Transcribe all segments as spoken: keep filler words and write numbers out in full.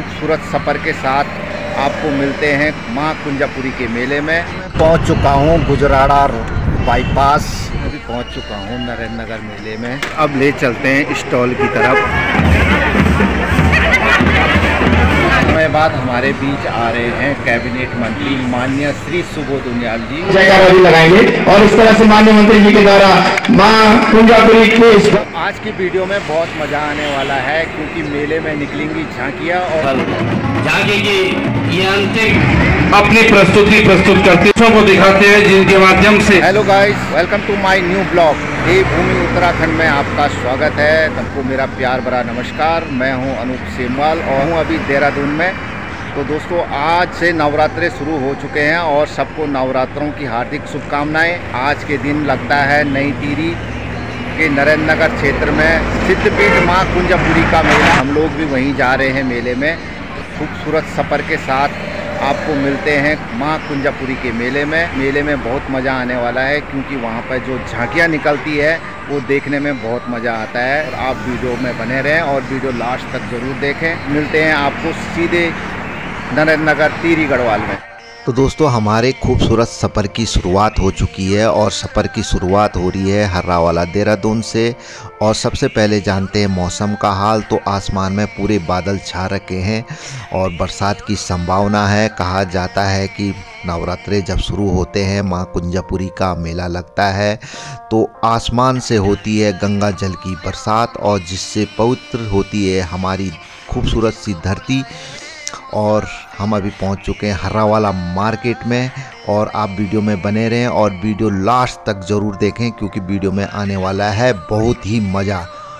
खूबसूरत सफ़र के साथ आपको मिलते हैं माँ कुंजापुरी के मेले में। पहुंच चुका हूं गुजराड़ा बाईपास, अभी पहुंच चुका हूं नरेंद्र नगर मेले में। अब ले चलते हैं स्टॉल की तरफ। समय बाद हमारे बीच आ रहे हैं कैबिनेट मंत्री माननीय श्री सुबोध उनियाल जी। जयकारा भी लगाएंगे और इस तरह से माननीय मंत्री जी के द्वारा मां कुंजापुरी के आज की वीडियो में बहुत मजा आने वाला है क्योंकि मेले में निकलेंगी झांकियां और झांकी की ये अंतिम अपनी प्रस्तुति प्रस्तुत करते को दिखाते हैं जिनके माध्यम से। Hello guys, welcome to my new blog. Devbhoomi Uttarakhand में आपका स्वागत है। सबको मेरा प्यार भरा नमस्कार। मैं हूं अनूप सेमवाल और हूं अभी देहरादून में। तो दोस्तों, आज से नवरात्रे शुरू हो चुके हैं और सबको नवरात्रों की हार्दिक शुभकामनाएं। आज के दिन लगता है नई टिहरी के नरेंद्र नगर क्षेत्र में सिद्धपीठ माँ कुंजापुरी का मेला। हम लोग भी वहीं जा रहे हैं मेले में। खूबसूरत सफ़र के साथ आपको मिलते हैं माँ कुंजापुरी के मेले में। मेले में बहुत मज़ा आने वाला है क्योंकि वहाँ पर जो झांकियाँ निकलती है वो देखने में बहुत मज़ा आता है। और आप वीडियो में बने रहें और वीडियो लास्ट तक ज़रूर देखें। मिलते हैं आपको सीधे नरेंद्र नगर टिहरी गढ़वाल में। तो दोस्तों, हमारे खूबसूरत सफ़र की शुरुआत हो चुकी है और सफ़र की शुरुआत हो रही है हर्रावाला देहरादून से। और सबसे पहले जानते हैं मौसम का हाल। तो आसमान में पूरे बादल छा रखे हैं और बरसात की संभावना है। कहा जाता है कि नवरात्रे जब शुरू होते हैं, माँ कुंजापुरी का मेला लगता है तो आसमान से होती है गंगा जल की बरसात और जिससे पवित्र होती है हमारी खूबसूरत सी धरती। और हम अभी पहुंच चुके हैं हर्रावाला मार्केट में और आप वीडियो में बने रहें और वीडियो लास्ट तक ज़रूर देखें क्योंकि वीडियो में आने वाला है बहुत ही मज़ा।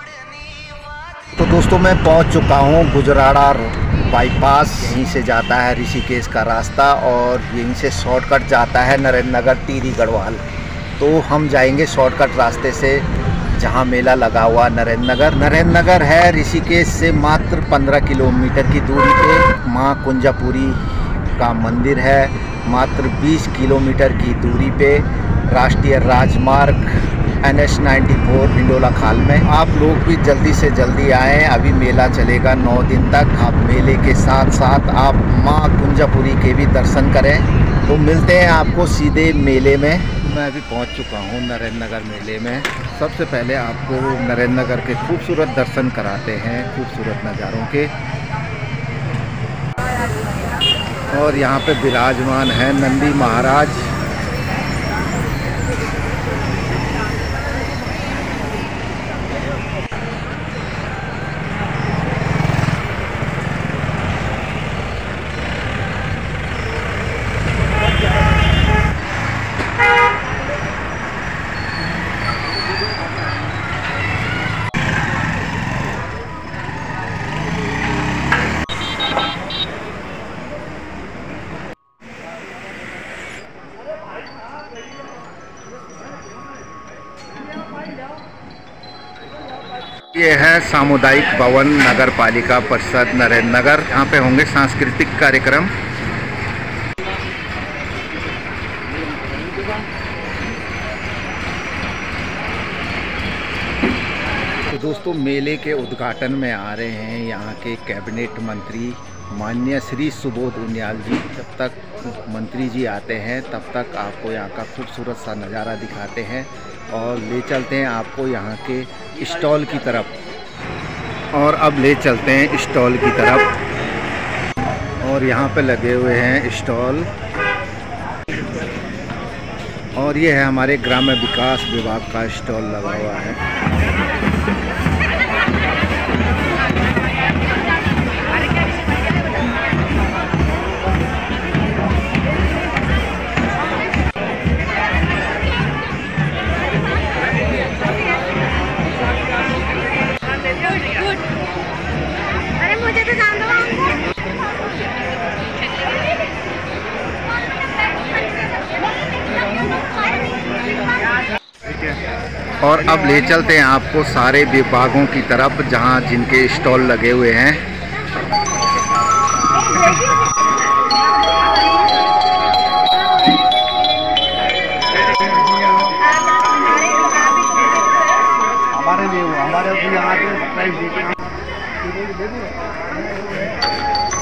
तो दोस्तों, मैं पहुंच चुका हूं गुजराड़ा बाईपास। यहीं से जाता है ऋषिकेश का रास्ता और यहीं से शॉर्टकट जाता है नरेंद्र नगर टिहरी गढ़वाल। तो हम जाएंगे शॉर्टकट रास्ते से जहां मेला लगा हुआ नरेंद्र नगर। नरेंद्र नगर है ऋषिकेश से मात्र पंद्रह किलोमीटर की दूरी पे। माँ कुंजापुरी का मंदिर है मात्र बीस किलोमीटर की दूरी पे राष्ट्रीय राजमार्ग N H ninety four Hindola Khal में। आप लोग भी जल्दी से जल्दी आएँ। अभी मेला चलेगा नौ दिन तक। आप मेले के साथ साथ आप माँ कुंजापुरी के भी दर्शन करें। तो मिलते हैं आपको सीधे मेले में। मैं अभी पहुंच चुका हूं नरेंद्र नगर मेले में। सबसे पहले आपको नरेंद्र नगर के खूबसूरत दर्शन कराते हैं, खूबसूरत नज़ारों के। और यहाँ पे विराजमान है नंदी महाराज। ये है सामुदायिक भवन नगर पालिका परिषद नरेंद्र नगर। यहाँ पे होंगे सांस्कृतिक कार्यक्रम। तो दोस्तों, मेले के उद्घाटन में आ रहे हैं यहाँ के कैबिनेट मंत्री माननीय श्री सुबोध उनियाल जी। जब तक मंत्री जी आते हैं तब तक आपको यहाँ का खूबसूरत सा नज़ारा दिखाते हैं और ले चलते हैं आपको यहाँ के स्टॉल की तरफ। और अब ले चलते हैं स्टॉल की तरफ। और यहाँ पे लगे हुए हैं स्टॉल। और ये है हमारे ग्राम्य विकास विभाग का स्टॉल लगा हुआ है। और अब ले चलते हैं आपको सारे विभागों की तरफ जहां जिनके स्टॉल लगे हुए हैं। हमारे लिए हमारे यहाँ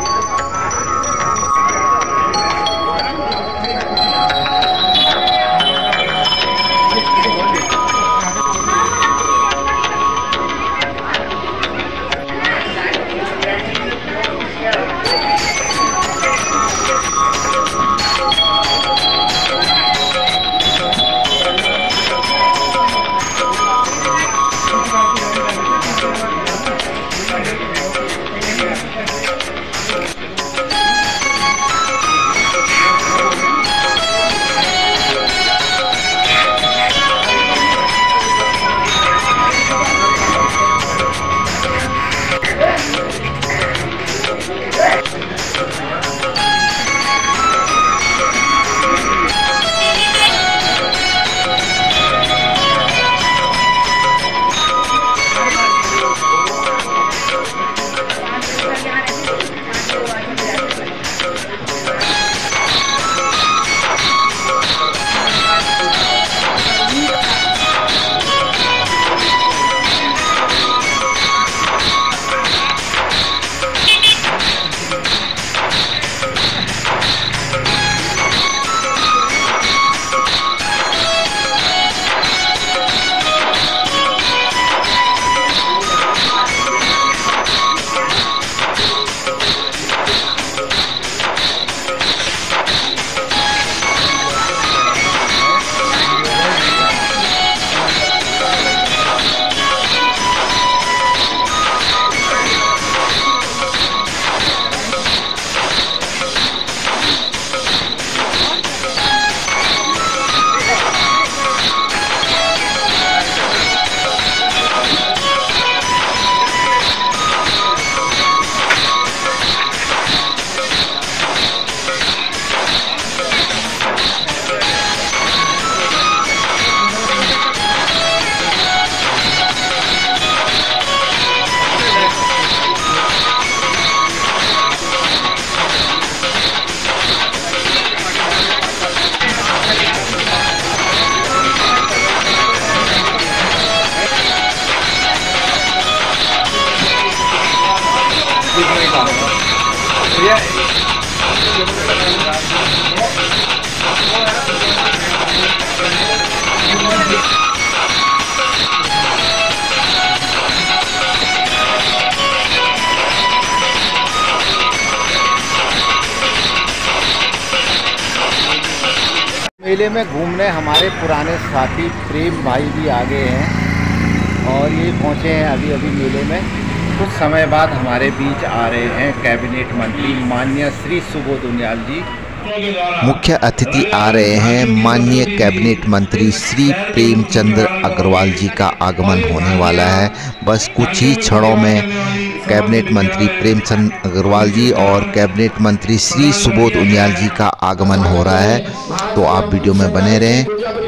मेले में घूमने हमारे पुराने साथी प्रेम भाई भी आ गए हैं और ये पहुँचे हैं अभी अभी मेले में। कुछ समय बाद हमारे बीच आ रहे हैं कैबिनेट मंत्री माननीय श्री सुबोध उनियाल जी। मुख्य अतिथि आ रहे हैं माननीय कैबिनेट मंत्री श्री प्रेमचंद्र अग्रवाल जी का आगमन होने वाला है। बस कुछ ही क्षणों में कैबिनेट मंत्री प्रेमचंद अग्रवाल जी और कैबिनेट मंत्री श्री सुबोध उनियाल जी का आगमन हो रहा है, तो आप वीडियो में बने रहें।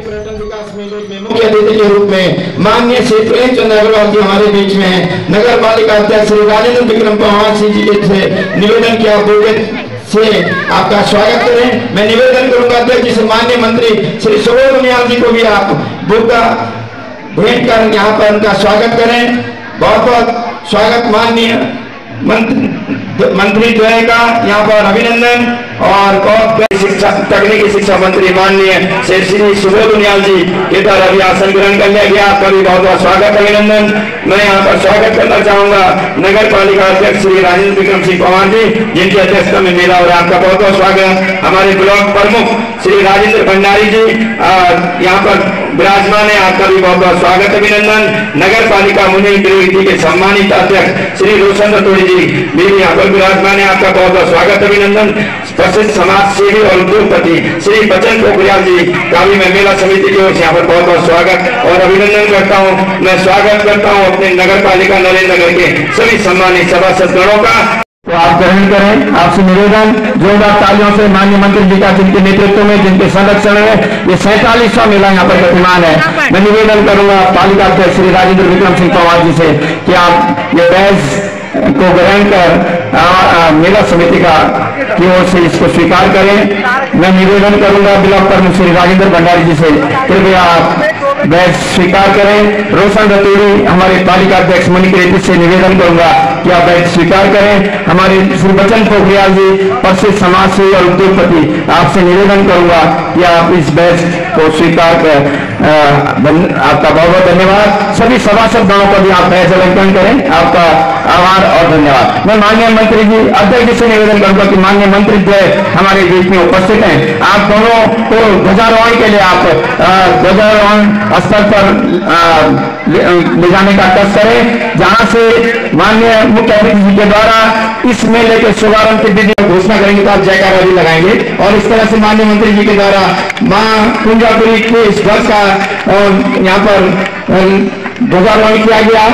मुख्य अतिथि के रूप में माननीय श्री प्रेमचंद अग्रवाल जी हमारे बीच में हैं। नगर पालिका अध्यक्ष श्री राजेंद्र विक्रम पवार सिंह जी से निवेदन किया से आपका स्वागत करें। मैं निवेदन करूंगा अध्यक्ष जी से माननीय मंत्री श्री सुबोध उनियाल जी को भी आप बुक भेंट कर यहाँ पर उनका स्वागत करें। बहुत बहुत स्वागत माननीय मंत्री द्वय का यहाँ पर अभिनंदन। और शिक्षा तकनीकी शिक्षा मंत्री माननीय श्री श्री सुबोध उनियाल जी के द्वारा अभी आसन ग्रहण कर लिया गया, आपका भी बहुत बहुत स्वागत अभिनंदन। मैं यहाँ पर स्वागत करना चाहूंगा नगर पालिका अध्यक्ष श्री राजेंद्र विक्रम सिंह पवार जी, जिनकी अध्यक्षता में मेला हो रहा है। आपका बहुत बहुत स्वागत। हमारे ब्लॉक प्रमुख श्री राजेंद्र भंडारी जी यहाँ पर विराजमान है, आपका भी बहुत बहुत स्वागत अभिनंदन। नगर पालिका मुनीम प्रयोगी के सम्मानित अध्यक्ष श्री रोशन रतोड़ी जी भी यहाँ पर विराजमान है, आपका बहुत बहुत स्वागत अभिनंदन। प्रसिद्ध समाज सेवी और उद्योगपति श्री बचन पोखरियाल जी का भी मैं मेला समिति की ओर से यहाँ पर बहुत बहुत स्वागत और अभिनंदन करता हूँ। मैं स्वागत करता हूँ अपने नगर पालिका नरेंद्र नगर के सभी सम्मानित सभासदगणों का। तो आप ग्रहण करें। आपसे निवेदन जोरदार तालियों से माननीय मंत्री जी का, जिनके नेतृत्व में, जिनके संरक्षण में ये सैंतालीसवां मेला यहाँ पर गतिमान है। मैं निवेदन करूंगा पालिका अध्यक्ष श्री राजेंद्र विक्रम सिंह पवार जी से कि आप ये बैच को ग्रहण कर आ, आ, मेला समिति का की ओर से इसको स्वीकार करें। मैं निवेदन करूंगा ब्लॉक प्रमुख श्री राजेंद्र भंडारी जी से कृपया आप बैच स्वीकार करें। रोशन रतोड़ी हमारे पालिका अध्यक्ष मणिकृति से निवेदन करूंगा कि आप बैच स्वीकार करें। हमारे श्री बचन पोखरियाल जी प्रसिद्ध समाज सेवी और उद्योगपति, आपसे निवेदन करूंगा कि आप इस बैच को स्वीकार कर आपका बहुत बहुत धन्यवाद। सभी सभासद गणों को भी आप बैच अलंकरण करें, आपका आभार और धन्यवाद। मैं माननीय मंत्री जी अध्यक्ष जी से निवेदन करूंगा कि माननीय मंत्री द्वय हमारे बीच में उपस्थित हैं, आप दोनों को ध्वजारोहण के लिए आप ध्वजारोहण स्थल पर ले जाने का कष्ट करें, जहां से माननीय मुख्य अतिथि जी के द्वारा इस मेले के शुभारंभ की विधि घोषणा करेंगे तो आप जयकारा भी लगाएंगे। और इस तरह से माननीय मंत्री जी के द्वारा मां कुंजापुरी के इस वर्ष का यहाँ पर ध्वजारोहण किया गया।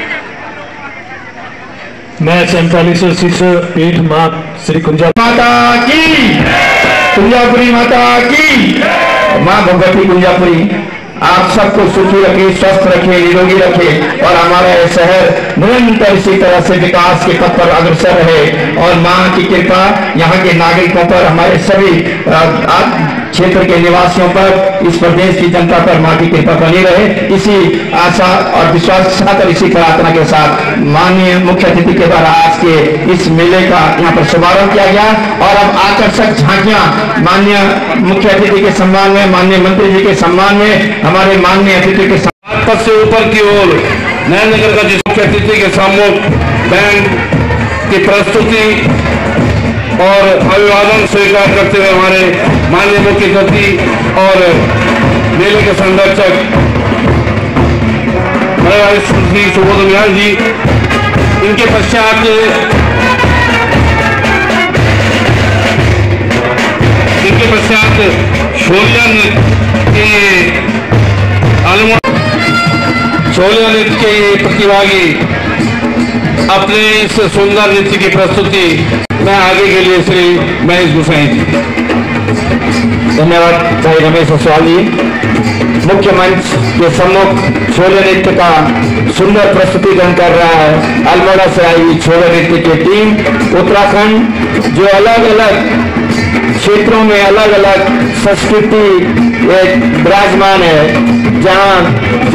मैं सैंतालीस शीर्ष पीठ मां श्री कुंजा माता की, कुंजापुरी माता की, मां भगवती कुंजापुरी आप सबको सुखी रखे, स्वस्थ रखे, निरोगी रखे और हमारा यह शहर निरंतर इसी तरह से विकास के पथ पर अग्रसर रहे। और मां की कृपा यहाँ के नागरिकों पर, हमारे सभी क्षेत्र के निवासियों पर, इस प्रदेश की जनता पर मां की कृपा बनी रहे। इसी आशा और विश्वास के साथ और इसी प्रार्थना के साथ माननीय मुख्य अतिथि के द्वारा आज के इस मेले का यहाँ पर शुभारंभ किया गया। और अब आकर्षक झांकियां माननीय मुख्य अतिथि के सम्मान में, माननीय मंत्री जी के सम्मान में, हमारे माननीय अतिथि के पद से ऊपर की ओर नगर का जिस मुख्य अतिथि के सम्मुख बैंड की प्रस्तुति और अभिवादन स्वीकार करते हुए हमारे माननीय मुख्य अतिथि और मेले के संरक्षक श्री सुबोध उनियाल जी, इनके पश्चात इनके पश्चात शोलिया के शोलिया नृत्य के प्रतिभागी अपने इस सुंदर नृत्य की प्रस्तुति मैं आगे के लिए श्री महेश गुसाई जी। धन्यवाद भाई रमेश सवाली। मुख्य मंच के सम्मुख छोले नृत्य का सुंदर प्रस्तुतिकरण कर रहा है अल्मोड़ा से आई छोले नृत्य की टीम उत्तराखंड, जो अलग अलग क्षेत्रों में अलग अलग संस्कृति एक विराजमान है, जहाँ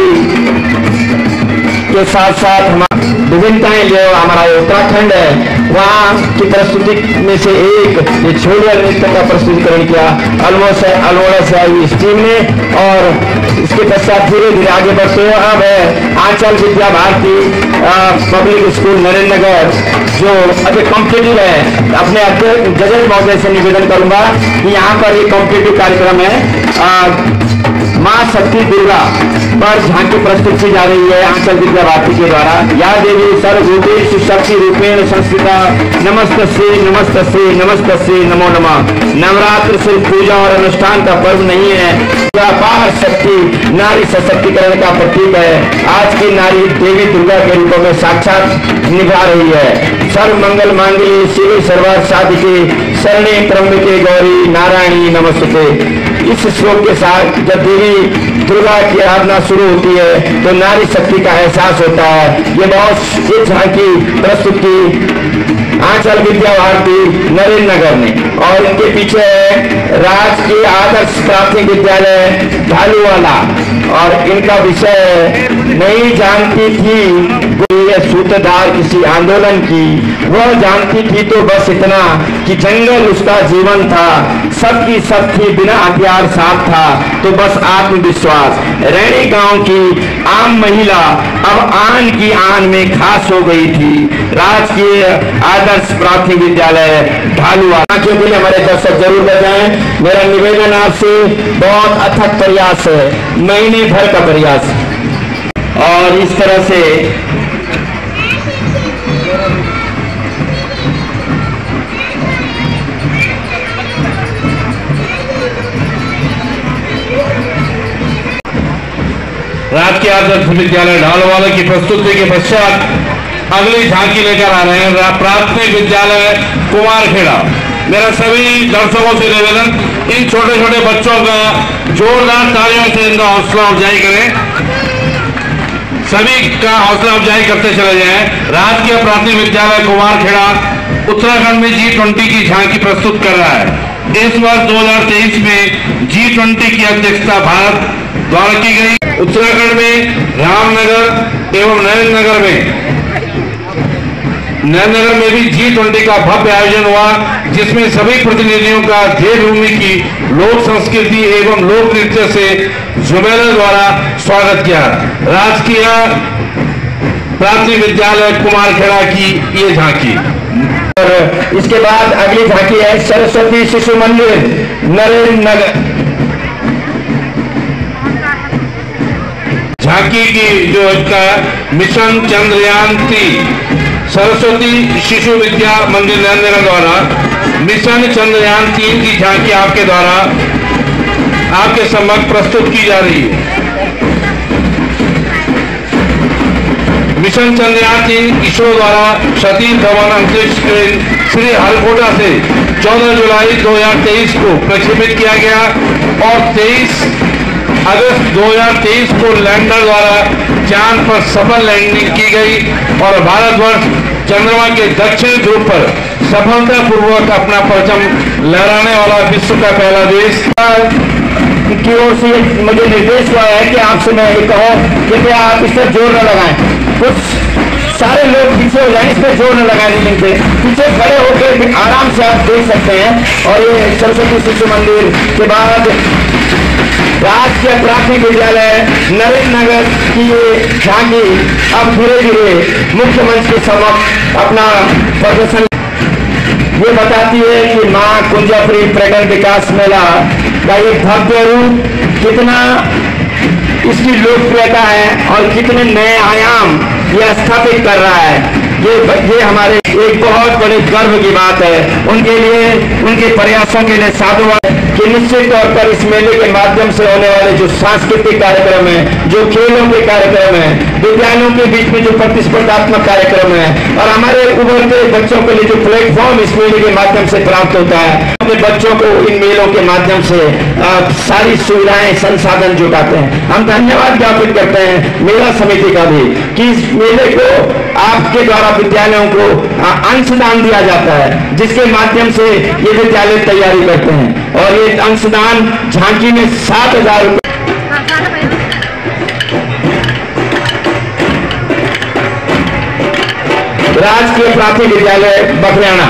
जौनसारी के साथ साथ विभिन्नताएं जो हमारा उत्तराखंड है वहाँ की प्रस्तुति में से एक ये छोड़िया नृत्य का प्रस्तुतिकरण किया अल्मोड़ा से अल्मोड़ा से आई इस टीम ने। और इसके पश्चात धीरे धीरे आगे बढ़ते हुए अब है आंचल विद्या भारती पब्लिक स्कूल नरेंद्र नगर, जो अभी कॉम्पिटिटिव है। अपने जजेस महोदय से निवेदन करूंगा कि यहाँ पर ये कॉम्पिटिटिव कार्यक्रम है। माँ शक्ति दुर्गा पर झांकी प्रस्तुत की जा रही है आंचल विद्या भारती के द्वारा। या देवी सर्वभूतेषु शक्ति रूपेण संस्थिता नमस्तस्यै नमस्तस्यै नमस्तस्यै नमो नमः। नवरात्र सिर्फ पूजा और अनुष्ठान का पर्व नहीं है, बाहर शक्ति नारी सशक्तिकरण का प्रतीक है। आज की नारी देवी दुर्गा के रूप में साक्षात निभा रही है। सर्व मंगल मांगल्ये शिवे सर्वार्थ साधिके शरणे त्र्यंबके गौरी नारायणी नमस्ते। इस श्लोक के साथ जब देवी दुर्गा की आराधना शुरू होती है तो नारी शक्ति का एहसास होता है। ये बहुत एक झांकी प्रस्तुत की आंचल विद्या भारती नरेंद्र नगर ने। और इनके पीछे है राजकीय आदर्श प्राथमिक विद्यालय ढालूवाला और इनका विषय नहीं जानती थी सूत्रधार किसी आंदोलन की, वह जानती थी तो बस इतना कि जंगल उसका जीवन था, सबकी सब थी बिना हथियार साथ था तो बस आत्मविश्वास। रैणी गांव की आम महिला अब आन की आन में खास हो गई थी। राजकीय आदर्श प्राथमिक विद्यालय ढालूवाला के लिए हमारे दर्शक जरूर बजाएं। मेरा निवेदन आपसे बहुत अथक प्रयास है, महीने भर का प्रयास। और इस तरह से राजकीय आदर्श विद्यालय ढालूवाला की प्रस्तुति के पश्चात अगली झांकी लेकर आ रहे हैं प्राथमिक विद्यालय कुमारखेड़ा। मेरा सभी दर्शकों से निवेदन, इन छोटे छोटे बच्चों का जोरदार तालियों से इनका हौसला अफजाई करें, सभी का हौसला अफजाई करते चले जाएं। राजकीय प्राथमिक विद्यालय कुमारखेड़ा उत्तराखंड में जी ट्वेंटी की झांकी प्रस्तुत कर रहा है। इस वर्ष दो हजार तेईस में जी ट्वेंटी की अध्यक्षता भारत द्वारा की गई। उत्तराखंड में रामनगर एवं नरेंद्र नगर में नरेंद्र नगर में भी जी ट्वेंटी का भव्य आयोजन हुआ, जिसमें सभी प्रतिनिधियों का देवभूमि की लोक संस्कृति एवं लोक नृत्य से जुमेला द्वारा स्वागत किया। राजकीय प्राथमिक विद्यालय कुमारखेड़ा की ये झांकी। और इसके बाद अगली झांकी है सरस्वती शिशु मंदिर नरेंद्र नगर। झांकी की जो इसका मिशन चंद्रयान तीन सरस्वती शिशु विद्या मंदिर नरेंद्र द्वारा मिशन चंद्रयान तीन की झांकी आपके द्वारा आपके समक्ष प्रस्तुत की जा रही है। मिशन चंद्रयान तीन इसरो द्वारा सतीश धवन अंतरिक्ष ट्रेन श्री हरिकोटा से चौदह जुलाई दो हजार तेईस को प्रक्षेपित किया गया और तेईस अगस्त दो हजार तेईस को लैंडर द्वारा चांद पर सफल लैंडिंग की गई और भारतवर्ष चंद्रमा के दक्षिण ध्रुव पर सफलतापूर्वक अपना परचम लहराने वाला विश्व का पहला देश की ओर से मुझे निर्देश हुआ है कि आपसे मैं ये कहूँ कि आप इस पर जोर न लगाएं। कुछ सारे लोग पीछे हो जाएं, इस पर जोर न लगाने से पीछे खड़े होकर आराम से आप देख सकते हैं। और ये सरस्वती शिशु मंदिर के बाद राजकीय प्राथमिक विद्यालय नरेंद्र नगर की ये झांकी अब धीरे धीरे मुख्य मंच के समक्ष अपना प्रदर्शन ये बताती है कि मां कुंजापुरी पर्यटन विकास मेला का एक भव्य रूप कितना इसकी लोकप्रियता है और कितने नए आयाम यह स्थापित कर रहा है। ये ये हमारे एक बहुत बड़े गर्व की बात है। उनके लिए उनके प्रयासों के लिए साधुवाद कि निश्चित तौर पर इस मेले के माध्यम से होने वाले जो सांस्कृतिक कार्यक्रम है, जो खेलों के कार्यक्रम है, विद्यालयों के बीच में जो प्रतिस्पर्धात्मक कार्यक्रम है और हमारे उभरते बच्चों के लिए जो प्लेटफॉर्म इस मेले के माध्यम से प्राप्त होता है, अपने बच्चों को इन मेलों के माध्यम से आ, सारी सुविधाएं संसाधन जुटाते हैं। हम धन्यवाद ज्ञापित करते हैं मेला समिति का भी कि इस मेले को आपके द्वारा विद्यालयों को अंशदान दिया जाता है, जिसके माध्यम से ये विद्यालय तैयारी करते हैं। और ये अंशदान झांकी में सात हजार रुपये राजकीय प्राथमिक विद्यालय बखरियाना।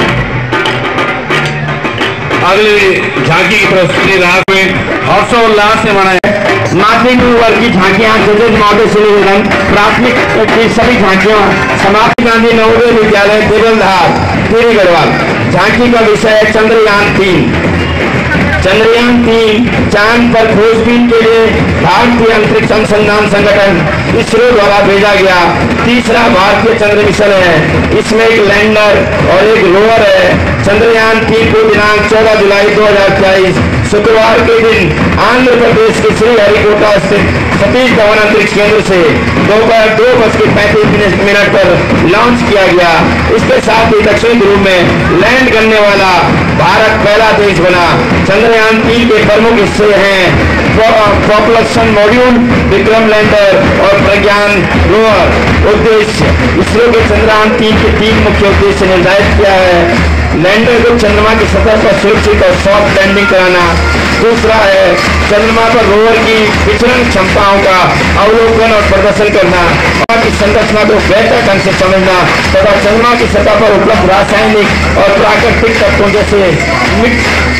अगली झांकी की प्रस्तुति रात में हर्षोल्लास से मनाया। माध्यमिक वर्ग की झांकियां जजेज महोदय से निवेदन, प्राथमिक की सभी झांकियां समाप्ति गांधी नवोदय विद्यालय देवलधार टीरी गढ़वाल। झांकी का विषय है चंद्रयान तीन। चंद्रयान तीन चांद पर खोजबीन के लिए भारतीय अंतरिक्ष अनुसंधान संगठन इसरो द्वारा भेजा गया तीसरा भारतीय चंद्र मिशन है। इसमें एक लैंडर और एक रोवर है। चंद्रयान तीन को दिनांक चौदह जुलाई दो हजार तेईस शुक्रवार के दिन आंध्र प्रदेश के श्रीहरिकोटा स्थित सतीश धवन अंतरिक्ष केंद्र से दोपहर दो बज के पैंतीस मिनट पर लॉन्च किया गया। इसके साथ ही दक्षिण ध्रुव में लैंड करने वाला भारत पहला देश बना। चंद्रयान तीन के प्रमुख हिस्से हैं प्रोपल्शन मॉड्यूल, विक्रम लैंडर और प्रज्ञान रोवर। उद्देश्य इसरो के चंद्रयान तीन के तीन मुख्य उद्देश्य निर्धारित किया है। लैंडर को चंद्रमा की सतह पर सुरक्षित और सॉफ्ट लैंडिंग कराना। दूसरा है चंद्रमा पर रोवर की विचरण क्षमताओं का अवलोकन और प्रदर्शन करना, की संरचना को बेहतर ढंग से समझना तथा चंद्रमा की सतह पर उपलब्ध रासायनिक और प्राकृतिक तत्वों जैसे मिक्स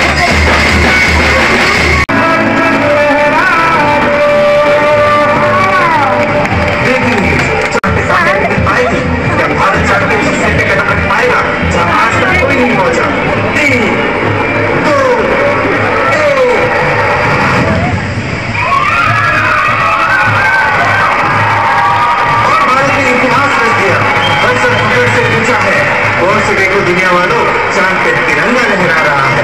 दुनिया वालों चांद पे तिरंगा लहरा रहा है।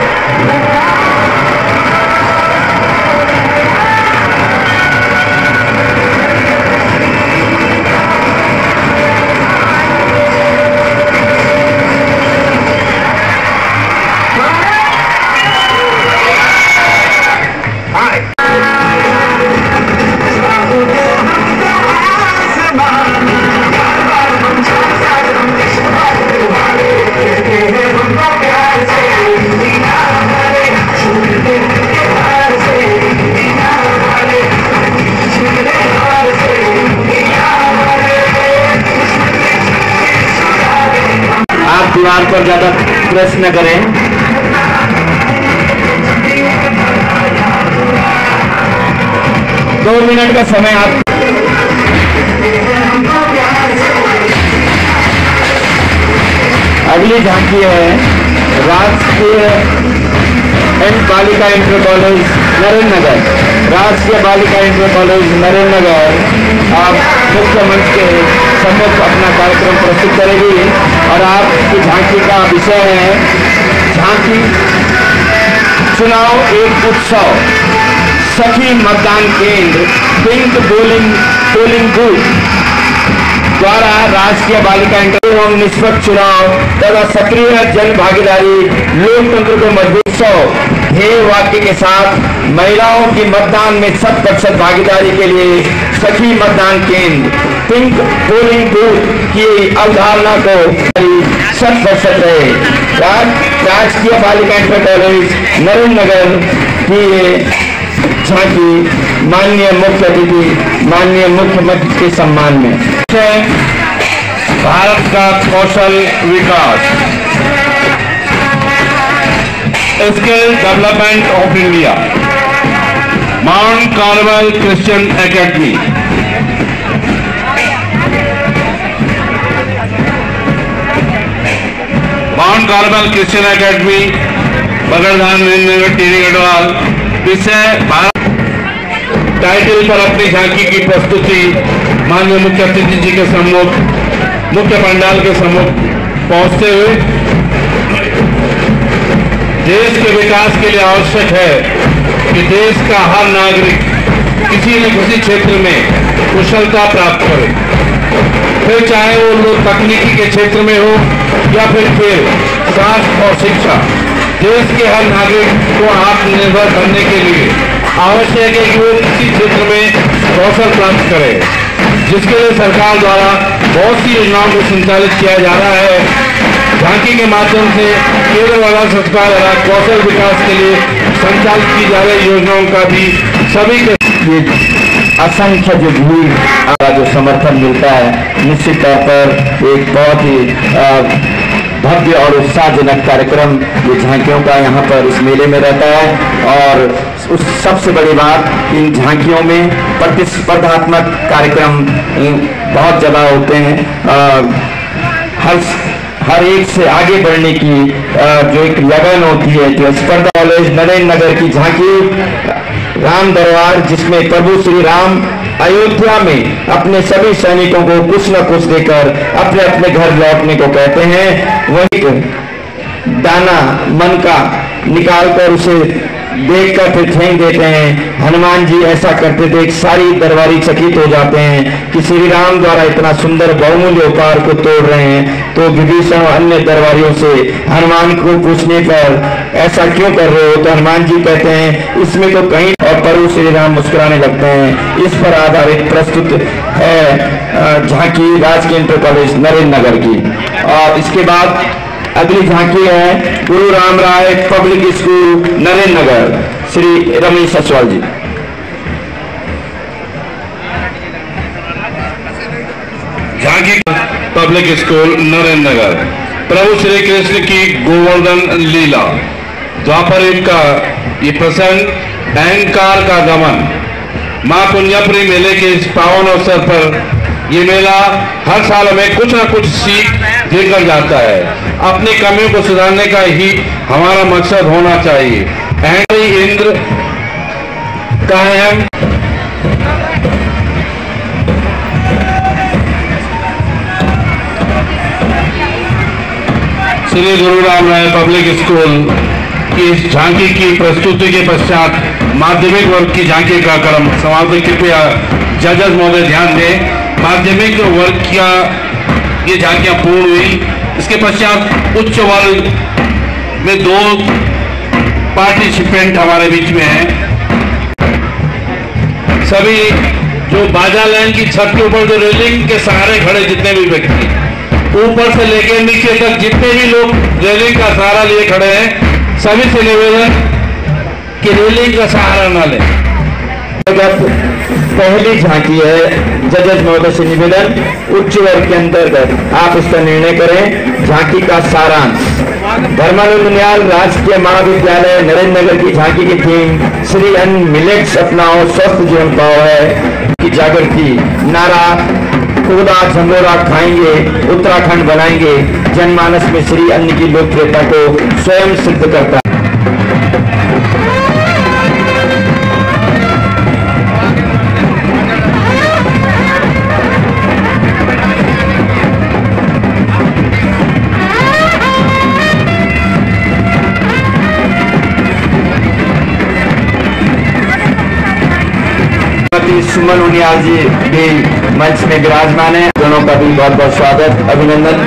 दीवार पर ज्यादा प्रेस न करें। दो मिनट का समय आप अगली झांकी है राजकीय एंड बालिका इंटर कॉलेज नरेंद्र नगर। राजकीय बालिका इंटर कॉलेज नरेंद्र नगर आप मुख्य मंच के सम्मुख अपना कार्यक्रम प्रस्तुत करेगी और आपकी झांकी का विषय है झांकी चुनाव एक उत्सव, सखी मतदान केंद्र, पिंक पोलिंग पोलिंग बूथ द्वारा राजकीय बालिका इंटर एवं निष्पक्ष चुनाव तथा सक्रिय जन भागीदारी लोकतंत्र को मजबूत सौ ध्येय वाक्य के साथ महिलाओं की मतदान में शत प्रतिशत भागीदारी के लिए सखी मतदान केंद्र पिंक पोलिंग बूथ की अवधारणा को शत प्रतिशत रहे। राजकीय बालिका इंटर कॉलेज नरेंद्र नगर की झांकी माननीय मुख्य अतिथि माननीय मुख्यमंत्री के सम्मान में भारत का कौशल विकास, skill development of India, mount Carmel Christian academy. Mount Carmel Christian academy Bagaddhan Nagar Tehri Garhwal. विषय भारत टाइटल पर अपनी झांकी की प्रस्तुति माननीय मुख्य अतिथि जी के सम्मुख मुख्य पंडाल के सम्मुख पहुंचते हुए देश के विकास के लिए आवश्यक है कि देश का हर नागरिक किसी न किसी क्षेत्र में कुशलता प्राप्त करे, फिर चाहे वो लोग तकनीकी के क्षेत्र में हो या फिर खेल, स्वास्थ्य और शिक्षा। देश के हर नागरिक को आत्मनिर्भर बनने के लिए आवश्यक है कि वो किसी क्षेत्र में कौशल प्राप्त करे, जिसके लिए सरकार द्वारा बहुत सी योजनाओं को संचालित किया जा रहा है। झांकी के माध्यम से केंद्र वाला सरकार द्वारा कौशल विकास के लिए संचालित की जा रही योजनाओं का भी सभी के असंख्य जो भीड़ का जो समर्थन मिलता है, निश्चित तौर पर एक बहुत ही भव्य और उत्साहजनक कार्यक्रम ये झांकियों का यहाँ पर इस मेले में रहता है। और उस सबसे बड़ी बात, इन झांकियों में प्रतिस्पर्धात्मक कार्यक्रम बहुत ज़्यादा होते हैं। हर हर एक से आगे बढ़ने की जो एक लगन होती है, जो स्पर्धा। कॉलेज नरेंद्र नगर की झांकी राम दरबार, जिसमें प्रभु श्री राम अयोध्या में अपने सभी सैनिकों को कुछ न कुछ देकर अपने अपने घर लौटने को कहते हैं, वही दाना मन का निकालकर उसे देखकर फिर फेंक देते हैं। हनुमान जी ऐसा करते थे, सारी दरबारी चकित हो जाते हैं कि श्री राम द्वारा इतना सुंदर बहुमूल्य उपहार को तोड़ रहे हैं। तो विभीषण और अन्य दरबारियों से हनुमान को पूछने पर ऐसा क्यों कर रहे हो, तो हनुमान जी कहते हैं इसमें तो कहीं, और प्रभु श्री राम मुस्कुराने लगते हैं। इस पर आधारित प्रस्तुत है झांकी राजकीय इंटर कॉलेज नरेंद्र नगर की। और इसके बाद अगली झांकी है गुरु राम राय पब्लिक स्कूल नरेंद्र नगर, श्री रमेश असवाल जी। झांकी पब्लिक स्कूल नरेंद्र नगर। प्रभु श्री कृष्ण की गोवर्धन लीला, द्वापर युग का ये प्रसंग, अहंकार का दमन। मां पुण्यपुरी मेले के इस पावन अवसर पर ये मेला हर साल हमें कुछ ना कुछ सीख देकर जाता है। अपनी कमियों को सुधारने का ही हमारा मकसद होना चाहिए। अहंकारी इंद्र कायम श्री गुरु राम राय पब्लिक स्कूल की इस झांकी की प्रस्तुति के पश्चात माध्यमिक वर्ग की झांकी का क्रम समाप्त। कृपया जजेस महोदय ध्यान दें, माध्यमिक वर्ग का ये झांकियां पूर्ण हुई। इसके पश्चात उच्च वर्ग में दो पार्टिसिपेंट हमारे बीच में हैं। सभी जो बाजा लाइन की छत के ऊपर जो रेलिंग के सहारे खड़े जितने भी व्यक्ति, ऊपर से लेकर नीचे तक जितने भी लोग रेलिंग का सहारा लिए खड़े हैं, सभी से निवेदन कि रेलिंग का सहारा न लें। पहली झांकी है, जजेस महोदय से निवेदन, उच्च वर्ग के अंतर्गत आप इसका निर्णय करें। झांकी का सारांश, धर्मानंद नियाल राजकीय महाविद्यालय नरेंद्र नगर की झांकी की थीम श्री अन्न मिलेट्स अपनाओ स्वस्थ जीवन पाओ है की जागृति। नारा कोदा झंगोरा खाएंगे उत्तराखंड बनाएंगे, जनमानस में श्री अन्न की लोकप्रियता को स्वयं सिद्ध करता है। सुमन उनियाल जी भी मंच में विराजमान है, दोनों का भी बहुत बहुत स्वागत, अभिनंदन।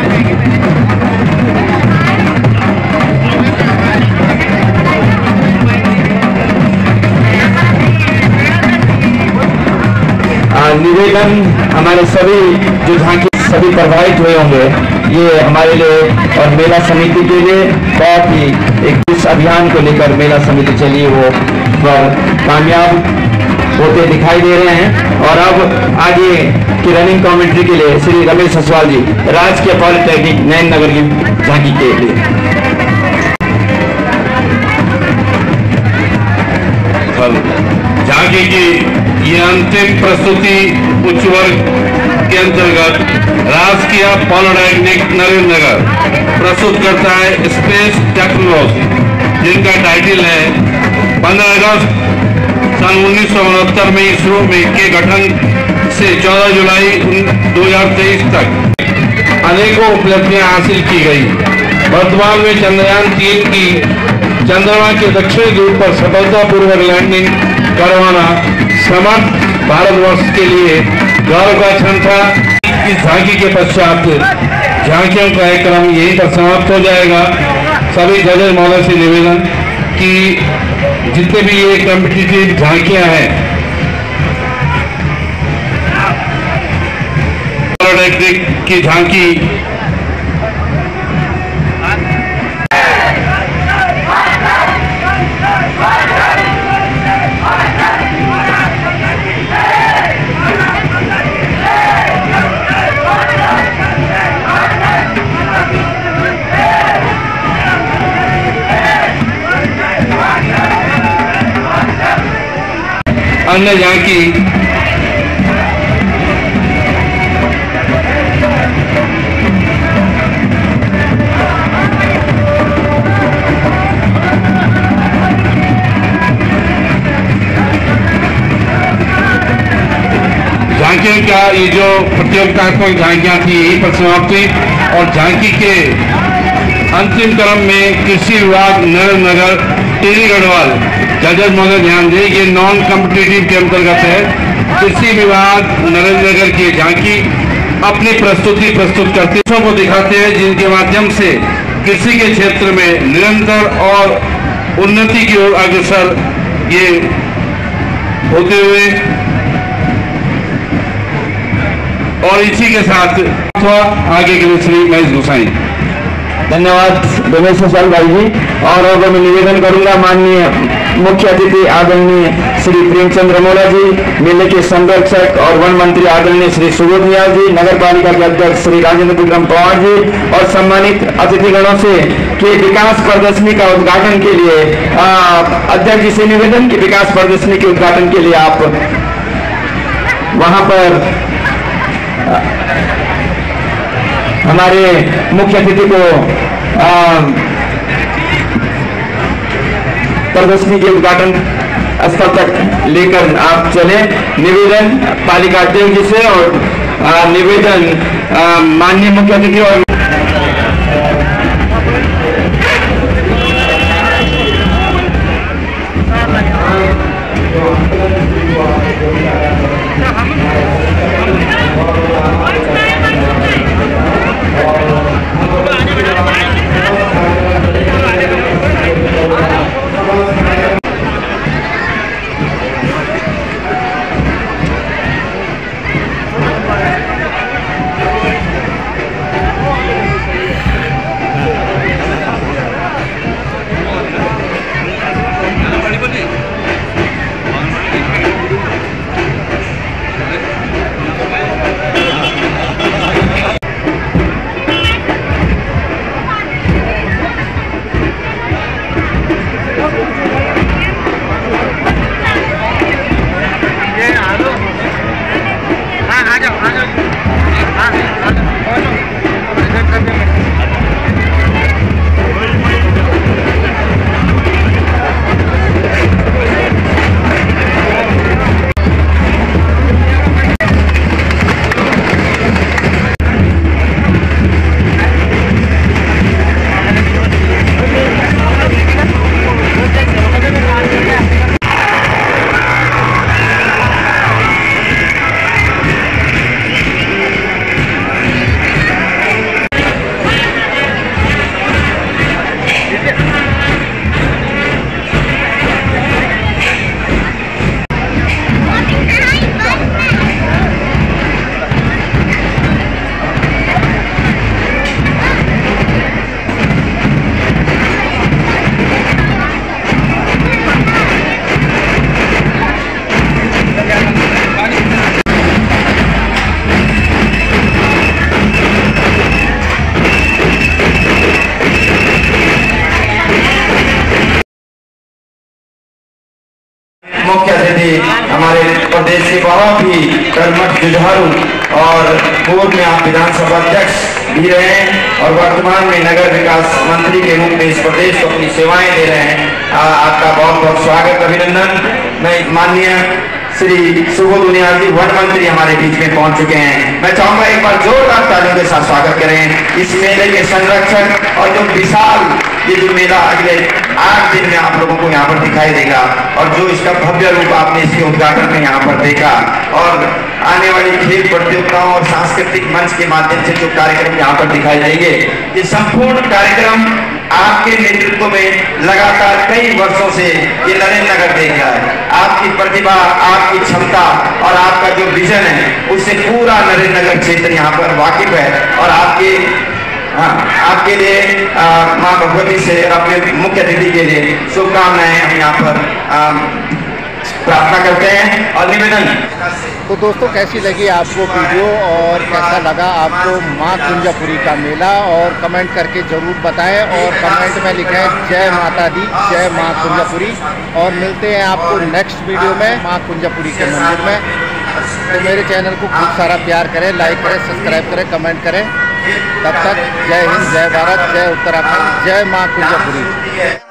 निवेदन, हमारे सभी जो झांकी सभी प्रभावित हुए होंगे, ये हमारे लिए और मेला समिति के लिए बहुत ही एक इस अभियान को लेकर मेला समिति चली वो कामयाब होते दिखाई दे रहे हैं। और अब आगे की रनिंग कमेंट्री के लिए श्री रमेश असवाल जी राजकीय पॉलिटेक्निक नरेंद्र नगर की झांकी के लिए। झांकी की ये अंतिम प्रस्तुति उच्च वर्ग के अंतर्गत राजकीय पॉलिटेक्निक नरेंद्र नगर प्रस्तुत करता है स्पेस टेक्नोलॉजी, जिनका टाइटल है पंद्रह अगस्त सन उन्नीस सौ उनहत्तर में इसरो में के गठन से चौदह जुलाई दो हजार तेईस तक अनेकों उपलब्धियां हासिल की गई। वर्तमान में चंद्रयान तीन की चंद्रमा के दक्षिणी ध्रुव पर सफलतापूर्वक लैंडिंग करवाना समर्थ भारतवर्ष के लिए गौरव का क्षण था। इस झांकी के पश्चात झांकियों का एक क्रम यहीं पर समाप्त हो जाएगा। सभी जजेस महोदय से निवेदन कि जितने भी ये कॉम्पिटिटिव झांकियां हैं, पॉलिटेक्निक की झांकी अन्य झांकी झांकियों का ये जो प्रतियोगितात्मक झांकियां थी यही पर समाप्त हुई और झांकी के अंतिम क्रम में कृषि विभाग नरेंद्र नगर टिहरी गढ़वाल जजस महोदय ध्यान दें, ये नॉन कॉम्पिटिटिव के अंतर्गत है। कृषि विभाग नरेंद्र नगर की झांकी अपनी प्रस्तुति प्रस्तुत करते को दिखाते हैं जिनके माध्यम से कृषि के क्षेत्र में निरंतर और उन्नति की ओर अग्रसर ये होते हुए और इसी के साथ आगे के लिए श्री महेश गोसाई। धन्यवाद रमेश सर भाई जी। और अब मैं निवेदन करूंगा माननीय मुख्य अतिथि आदरणीय श्री प्रेमचंद्र मोला जी, मेले के संरक्षक और वन मंत्री आदरणीय श्री सुबोध नियाल जी, नगर पालिका के अध्यक्ष श्री राजेंद्र विक्रम पवार जी और सम्मानित अतिथिगणों से कि विकास प्रदर्शनी का उद्घाटन के लिए अध्यक्ष जी से निवेदन कि विकास प्रदर्शनी के उद्घाटन के लिए आप वहां पर हमारे मुख्य अतिथि को प्रदर्शनी के उद्घाटन स्थल तक लेकर आप चले। निवेदन पालिका अध्यक्ष जी से और आ, निवेदन माननीय मुख्य अतिथि और मुख्य अतिथि हमारे प्रदेश के बहुत ही कर्मठ जुझारू और पूर्व में आप विधानसभा अध्यक्ष भी रहे हैं और वर्तमान में नगर विकास मंत्री के रूप में इस प्रदेश को अपनी सेवाएं दे रहे हैं। आ, आपका बहुत बहुत स्वागत अभिनंदन। मैं माननीय श्री सुबोध नियाल जी वन मंत्री हमारे बीच में पहुंच चुके हैं। मैं चाहूंगा एक बार जोरदार तालियों के साथ स्वागत करें इस मेले के संरक्षक और जो विशाल ये जो मेला अगले आठ दिन में आप लोगों को यहाँ पर दिखाई देगा और जो इसका भव्य रूप आपने इसके उद्घाटन में यहाँ पर देखा और आने वाली खेल प्रतियोगिताओं और सांस्कृतिक मंच के माध्यम से जो कार्यक्रम यहाँ पर दिखाई देंगे, ये संपूर्ण कार्यक्रम आपके नेतृत्व में लगातार कई वर्षों से ये नरेंद्र नगर देख रहा है। आपकी प्रतिभा, आपकी क्षमता और आपका जो विजन है उससे पूरा नरेंद्र नगर क्षेत्र यहाँ पर वाकिफ है और आपके हाँ, आपके लिए माँ भगवती से अपने मुख्य अतिथि के लिए शुभकामनाएं हम यहाँ पर प्रार्थना करते हैं और निवेदन। तो दोस्तों कैसी लगी आपको वीडियो और कैसा लगा आपको माँ कुंजापुरी का मेला, और कमेंट करके ज़रूर बताएं और कमेंट में लिखें जय माता दी, जय माँ कुंजापुरी। और मिलते हैं आपको नेक्स्ट वीडियो में माँ कुंजापुरी के मंदिर में। तो मेरे चैनल को खूब सारा प्यार करें, लाइक करें, सब्सक्राइब करें, कमेंट करें। तब तक जय हिंद, जय भारत, जय उत्तराखंड, जय माँ कुंजापुरी।